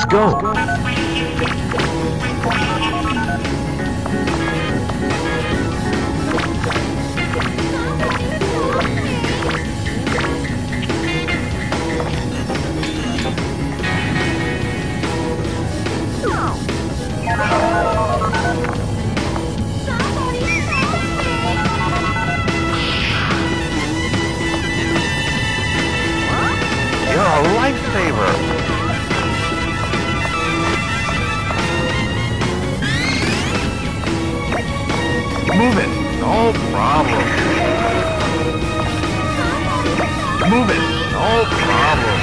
Let's go. You're a lifesaver. Move it. No problem. Move it. No problem.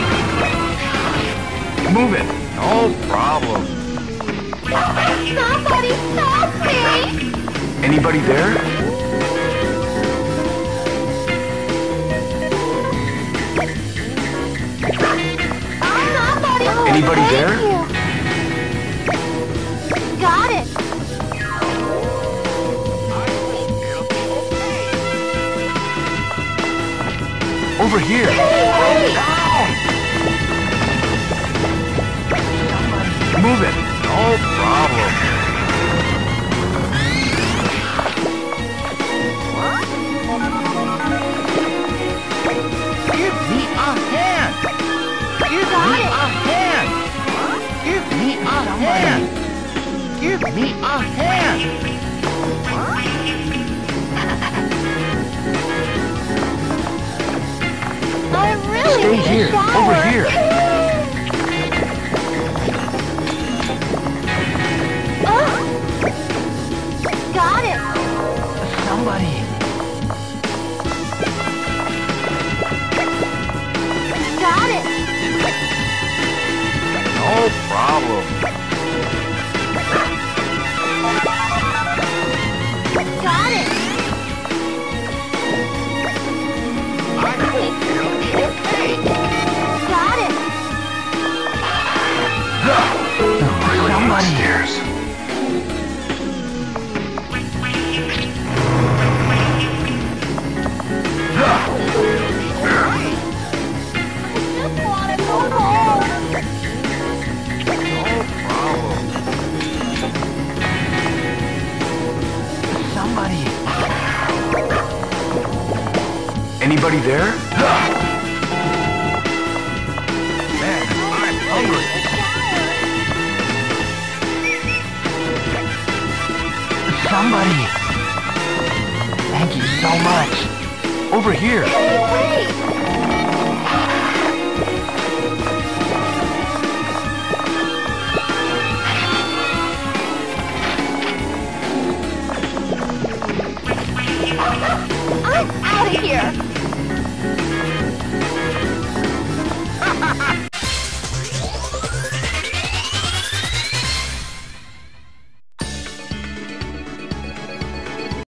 Move it. No problem. Somebody stop me! Anybody there? Somebody! Anybody there? Got it! Over here. Hey! Move it. No problem. Give me a hand. Give me a hand. Give me a hand. Give me a hand. I really Stay need a here. shower. Over here. Got it! Somebody. Got it! No problem. Got it! I hope you'll be okay. Got it! Somebody. Upstairs. Just wanna go home. No problem. Somebody. Anybody there? Man, I'm hungry. Somebody. Thank you so much. Over here. Hey, wait! I'm out of here!